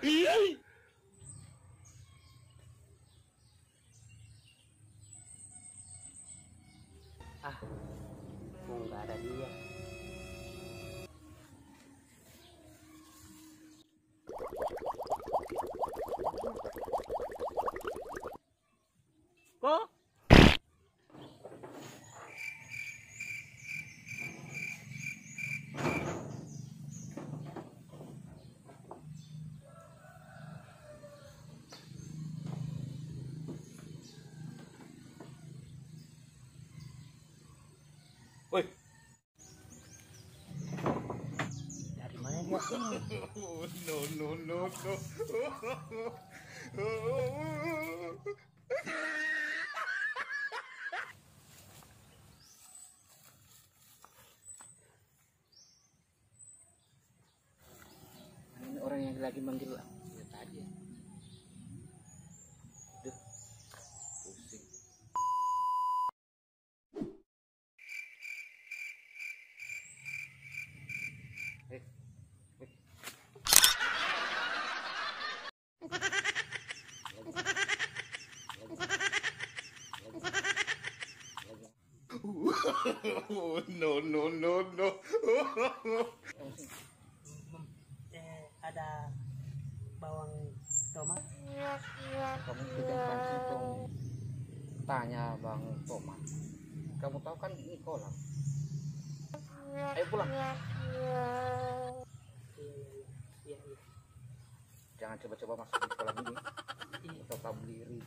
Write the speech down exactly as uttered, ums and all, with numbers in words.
Ah, kok nggak ada dia. Kok? Woi. Dari mana dia sini? No no no no. Ini orang yang lagi manggil ya tadi. Duh, pusing. Eh, eh. No no no no. Eh, ada bawang tomat. Kamu pegang pancing dong. Tanya Bang Tomat. Kamu tahu kan ini kolam. Ayo pulang. Iya, iya, iya. Jangan coba-coba masuk di kolam ini. Iya. Atau kamu diri.